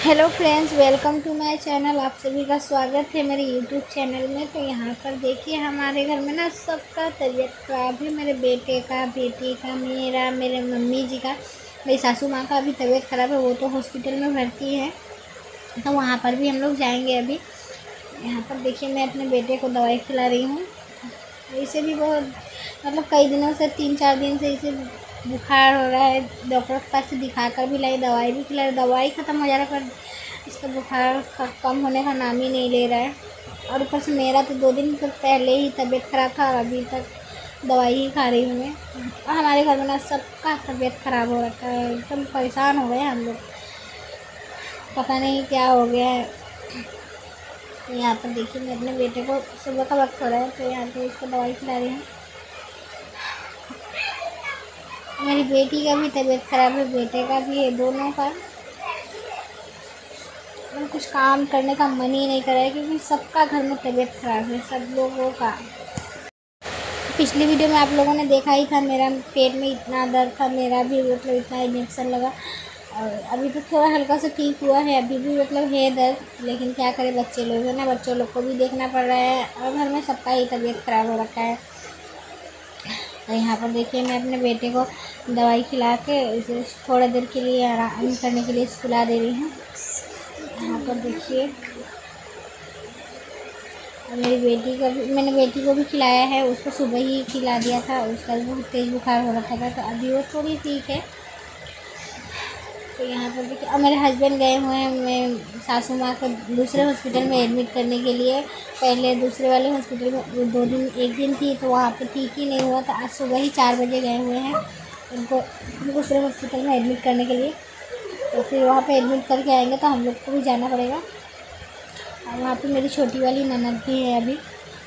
Hello friends, welcome to my channel. आप सभी का स्वागत है मेरे यूट्यूब चैनल में। तो यहाँ पर देखिए, हमारे घर में ना सबका तबीयत ख़राब है। मेरे बेटे का, बेटी का, मेरा, मेरे मम्मी जी का, मेरी सासू माँ का भी तबीयत ख़राब है। वो तो हॉस्पिटल में भर्ती है, तो वहाँ पर भी हम लोग जाएंगे अभी। यहाँ पर देखिए, मैं अपने बेटे को दवाई खिला रही हूँ। इसे भी बहुत कई दिनों से, 3-4 दिन से इसे बुखार हो रहा है। डॉक्टर के पास से दिखा कर भी लाई, दवाई भी खिलाई, दवाई ख़त्म हो जा रहा है, पर इसका बुखार कम होने का नाम ही नहीं ले रहा है। और ऊपर से मेरा तो 2 दिन पहले ही तबीयत ख़राब था और अभी तक दवाई ही खा रही हूँ मैं। और हमारे घर में ना सबका तबीयत ख़राब हो रखा है, एकदम परेशान हो गए हम लोग, पता नहीं क्या हो गया है। तो यहाँ पर देखिए, मैं अपने बेटे को, सुबह का वक्त हो रहा है तो यहाँ पे इसको दवाई खिला रही हूँ। मेरी बेटी का भी तबीयत ख़राब है, बेटे का भी है, दोनों का। कुछ काम करने का मन ही नहीं कर रहा है, क्योंकि सबका घर में तबीयत ख़राब है, सब लोगों का। पिछली वीडियो में आप लोगों ने देखा ही था, मेरा पेट में इतना दर्द था, मेरा भी इतना इंजेक्शन लगा। और अभी तो थोड़ा हल्का सा ठीक हुआ है, अभी भी है दर्द, लेकिन क्या करें, बच्चे लोग हैं ना, बच्चों लोग को भी देखना पड़ रहा है और घर में सबका ही तबीयत ख़राब हो रखा है। तो यहाँ पर देखिए, मैं अपने बेटे को दवाई खिला के इसे थोड़ा देर के लिए आराम करने के लिए सुला दे रही हूँ। यहाँ पर देखिए, मेरी बेटी का भी, मैंने बेटी को भी खिलाया है, उसको सुबह ही खिला दिया था, उसका बहुत तेज़ बुखार हो रखा था, तो अभी वो थोड़ी ठीक है। तो यहाँ पर देखिए, अब मेरे हस्बैंड गए हुए हैं मैं सासू माँ को दूसरे हॉस्पिटल में एडमिट करने के लिए। पहले दूसरे वाले हॉस्पिटल में 2 दिन, 1 दिन थी तो वहाँ पे ठीक ही नहीं हुआ, तो आज सुबह ही 4 बजे गए हुए हैं उनको दूसरे हॉस्पिटल में एडमिट करने के लिए। तो फिर वहाँ पे एडमिट करके आएंगे तो हम लोग को भी जाना पड़ेगा। और वहाँ पे मेरी छोटी वाली ननद भी है अभी।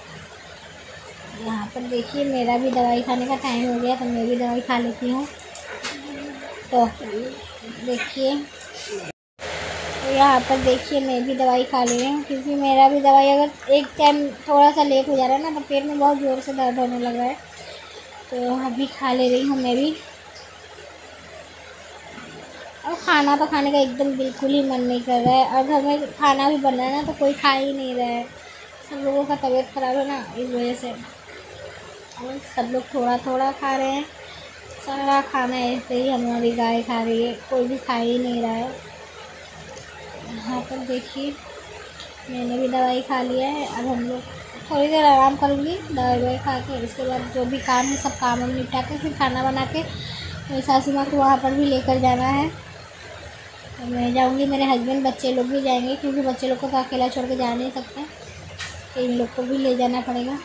यहाँ पर देखिए, मेरा भी दवाई खाने का टाइम हो गया, तो मैं भी दवाई खा लेती हूँ। तो देखिए, तो यहाँ पर देखिए, मैं भी दवाई खा ले रही हूँ, क्योंकि मेरा भी दवाई अगर एक टाइम थोड़ा सा लेट हो जा रहा है ना, तो पेट में बहुत ज़ोर से दर्द होने लग रहा है। तो अभी खा ले रही हूँ मैं भी। और खाना तो खाने का एकदम बिल्कुल ही मन नहीं कर रहा है, और घर में खाना भी बन रहा है ना, तो कोई खा ही नहीं रहा है। सब लोगों का तबीयत ख़राब है ना, इस वजह से और सब लोग थोड़ा थोड़ा खा रहे हैं। सारा खाना ऐसे ही हमारी गाय खा रही है, कोई भी खा ही नहीं रहा है। यहाँ पर देखिए, मैंने भी दवाई खा लिया है। अब हम लोग थोड़ी देर आराम करूँगी दवाई खा के, इसके बाद जो भी काम है सब काम हम निपटा के फिर खाना बना के मेरी सासू माँ को वहाँ पर भी लेकर जाना है। तो मैं जाऊँगी, मेरे हस्बैंड, बच्चे लोग भी जाएंगे, क्योंकि बच्चे लोग को तो अकेला छोड़ के जा नहीं सकते, तो इन लोग को भी ले जाना पड़ेगा।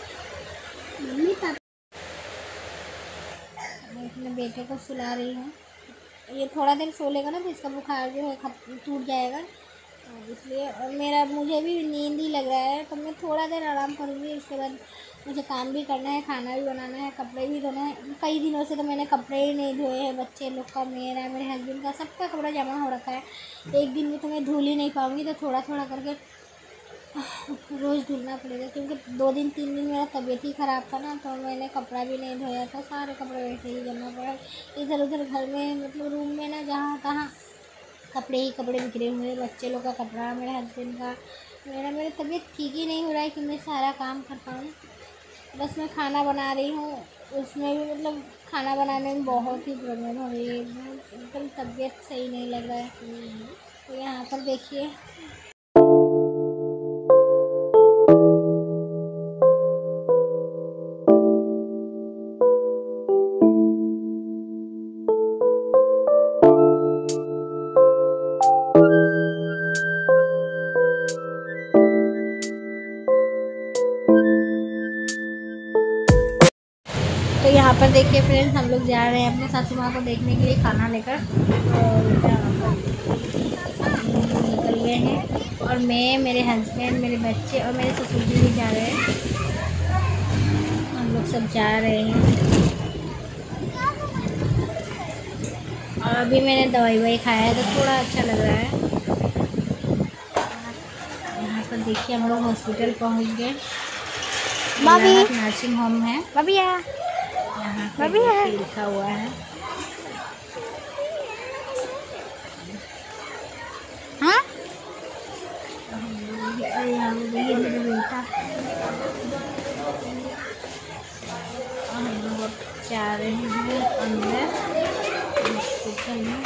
मैं अपने बेटे को सुला रही हूँ। ये थोड़ा देर सो लेगा ना तो इसका बुखार जो है टूट जाएगा, तो इसलिए। और मुझे भी नींद ही लग रहा है, तो मैं थोड़ा देर आराम करूँगी। इसके बाद मुझे काम भी करना है, खाना भी बनाना है, कपड़े भी धोना है। कई दिनों से तो मैंने कपड़े ही नहीं धोए हैं, बच्चे लोग का, मेरा, मेरे हस्बैंड का, सबका कपड़ा जमा हो रखा है। एक दिन में तो मैं धुल ही नहीं पाऊँगी, तो थोड़ा थोड़ा करके रोज़ धुलना पड़ेगा, क्योंकि 2 दिन 3 दिन मेरा तबीयत ही ख़राब था ना, तो मैंने कपड़ा भी नहीं धोया था, सारे कपड़े वैसे ही जमा पड़ा। इधर उधर घर में, रूम में ना, जहाँ तहाँ कपड़े ही कपड़े बिखरे हुए, बच्चे लोग का कपड़ा, मेरे हस्बैंड का, मेरी तबीयत ठीक ही नहीं हो रहा है कि मैं सारा काम कर पाऊँ। बस मैं खाना बना रही हूँ, उसमें भी खाना बनाने में बहुत ही प्रॉब्लम हो रही है, एकदम तबीयत सही नहीं लग रहा है। तो यहाँ पर देखिए, तो यहाँ पर देखिए फ्रेंड्स, हम लोग जा रहे हैं अपने सासू माँ को देखने के लिए खाना लेकर। और निकल गए हैं, और मैं, मेरे हस्बैंड, मेरे बच्चे और मेरे ससुर जी भी जा रहे हैं। हम लोग सब जा रहे हैं। और अभी मैंने दवाई खाया है, तो थोड़ा अच्छा लग रहा है। यहाँ पर देखिए, हम लोग हॉस्पिटल पहुँच गए। नर्सिंग होम है, यहाँ पर लिखा हुआ है। और यहाँ पे देखिए मेरा बेटा, हम लोग जा रहे हैं अंदर हॉस्पिटल में।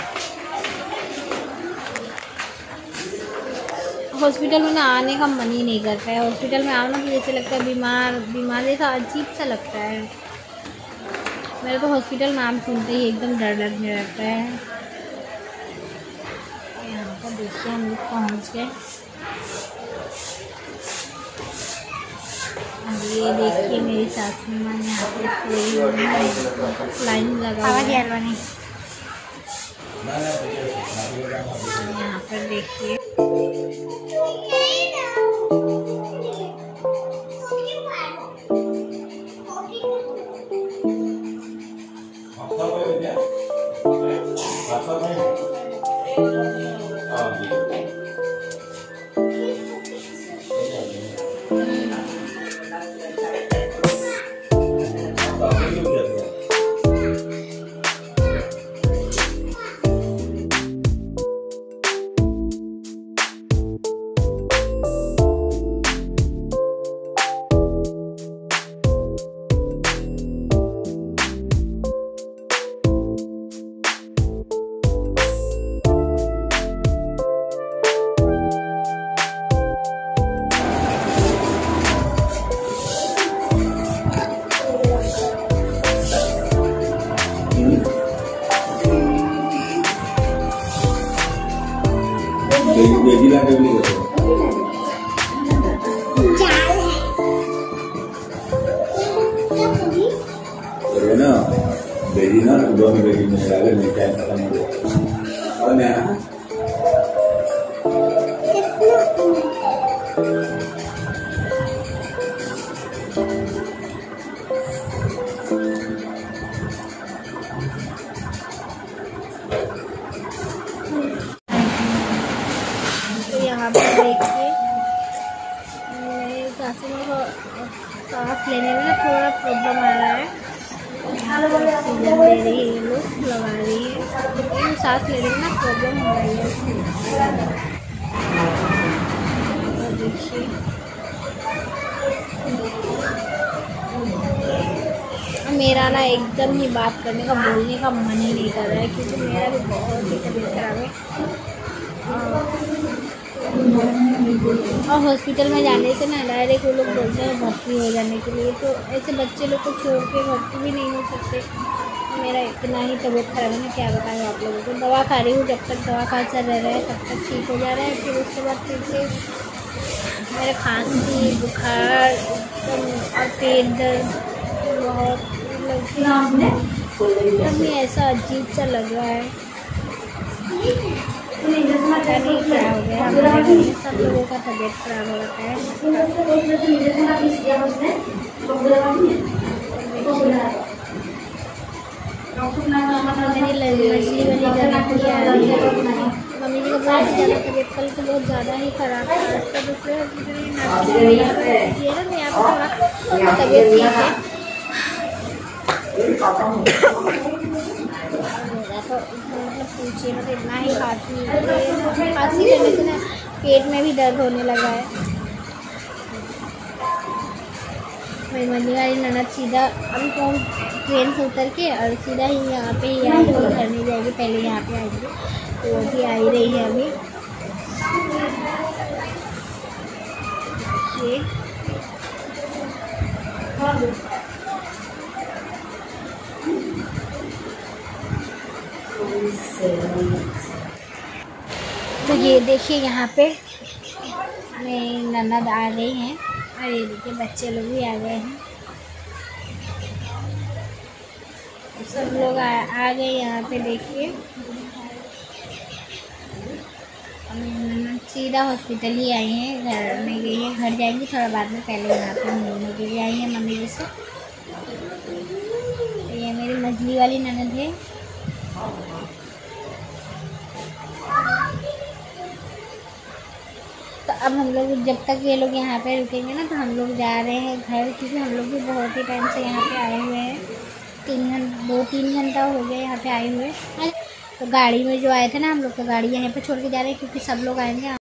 हॉस्पिटल में ना आने का मन ही नहीं करता है। हॉस्पिटल में आओ ना तो जैसे लगता है बीमार जैसा अजीब सा लगता है। मेरा तो हॉस्पिटल नाम सुनते ही एकदम डर लगने लगता है। यहाँ पर देखिए हम लोग पहुँच गए। ये देखिए मेरी सासू माँ यहाँ पे सोई हुई है, लाइन लगा हुआ है। यहाँ पर देखिए ना बेटी ना सुबह में बेटी में लगा नहीं टाइम खत्म हो गया और मैं तो यहाँ पर देखिए मेरे सासू माँ को सांस लेने में ना थोड़ा प्रॉब्लम आ रहा है। ऑक्सीजन ले रही है, ये लोग लगा रही है, लेकिन सांस लेने में ना प्रॉब्लम हो रही है। और देखिए मेरा ना एकदम ही बात करने का बोलने का मन ही नहीं कर रहा है, क्योंकि मेरा भी बहुत ही तबीयत खराब है। और हॉस्पिटल में जाने से ना डायरेक्ट वो लोग बोलते हैं भर्ती हो जाने के लिए, तो ऐसे बच्चे लोग को छोड़ के भर्ती भी नहीं हो सकते। मेरा इतना ही तबीयत खराब है ना, क्या बताऊँ आप लोगों को। दवा खा रही हूँ, जब तक दवा खा चल रहा है तब तक ठीक हो जा रहा है, फिर उसके बाद फिर से मेरा खांसी बुखार और पेट दर्द बहुत एकदम ऐसा अजीब सा लग रहा है। पता नहीं क्या हो गया, हमारे घर में सब लोगों का तबीयत खराब हो रखा है। मेरी मछली वाली गारंटी आ रही है। मम्मी जी का बहुत ज़्यादा तबीयत कल तो बहुत ज़्यादा ही खराब था। आज का दूसरे ना यहाँ पर थोड़ा तबीयत ठीक है। मतलब पूछिए मतलब इतना ही खांसी करने से ना पेट में भी दर्द होने लगा है। मेरी मम्मी वाली ननद सीधा अभी तो ट्रेन से उतर के और सीधा ही यहाँ पे ही आएगी, घर नहीं जाएगी, पहले यहाँ पे आएगी, तो वो भी आ ही रही है अभी। तो ये देखिए यहाँ पे मेरी ननद आ गई हैं और ये देखिए बच्चे लोग भी आ गए हैं। सब लोग आ गए यहाँ पे। देखिए ननद सीधा हॉस्पिटल ही आई हैं, घर में गई है, घर जाएंगी थोड़ा बाद में, पहले यहाँ पे मिलने के लिए आई हैं मम्मी जी से। तो ये मेरी मछली वाली ननद है। तो अब हम लोग जब तक ये लोग यहाँ पे रुकेंगे ना तो हम लोग जा रहे हैं घर, क्योंकि हम लोग भी बहुत ही टाइम से यहाँ पे आए हुए हैं। 2-3 घंटा हो गए यहाँ पे आए हुए। तो गाड़ी में जो आए थे ना हम लोग, तो गाड़ी यहाँ पे छोड़ के जा रहे हैं, क्योंकि सब लोग आएंगे।